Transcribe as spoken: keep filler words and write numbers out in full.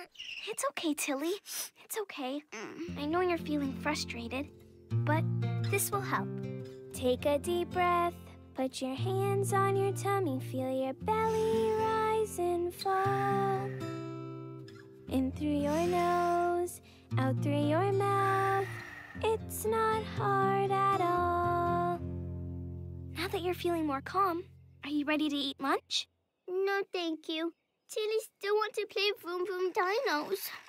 It's okay, Tilly. It's okay. I know you're feeling frustrated, but this will help. Take a deep breath. Put your hands on your tummy. Feel your belly rise and fall. In through your nose, out through your mouth. It's not hard at all. Now that you're feeling more calm, are you ready to eat lunch? No, thank you. Tilly still wants to play Vroom Vroom Dinos.